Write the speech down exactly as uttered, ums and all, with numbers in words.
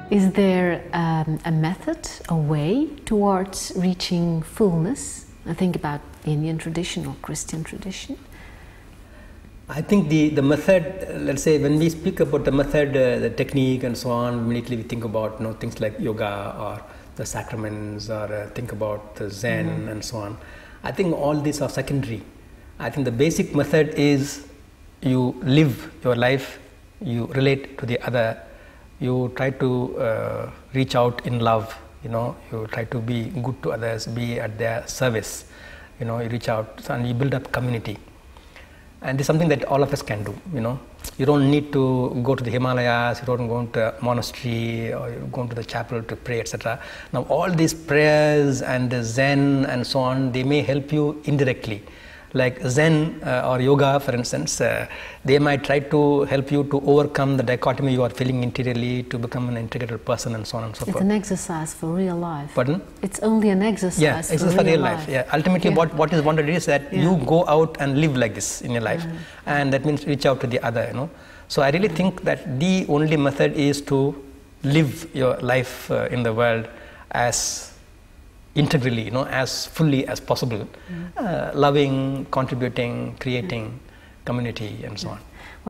Is there um, a method, a way towards reaching fullness? I think about the Indian tradition or Christian tradition. I think the, the method, let's say when we speak about the method, uh, the technique and so on, immediately we think about you know, things like yoga or the sacraments, or uh, think about the Zen mm-hmm. and so on. I think all these are secondary. I think the basic method is you live your life, you relate to the other, you try to uh, reach out in love, you know, you try to be good to others, be at their service, you know, you reach out and you build up community. And it's something that all of us can do, you know. You don't need to go to the Himalayas, you don't go to a monastery or you go to the chapel to pray, et cetera. Now all these prayers and the Zen and so on, they may help you indirectly. Like Zen uh, or yoga, for instance, uh, they might try to help you to overcome the dichotomy you are feeling interiorly to become an integrated person and so on and so it's forth. It's an exercise for real life. Pardon? It's only an exercise, yeah, for, exercise real for real life. life. Yeah. Ultimately, yeah. what, what is wanted is that yeah. you go out and live like this in your life. Mm. And that means reach out to the other, you know. So I really mm. think that the only method is to live your life uh, in the world as integrally, you know, as fully as possible, mm. uh, loving, contributing, creating, mm. community and so on.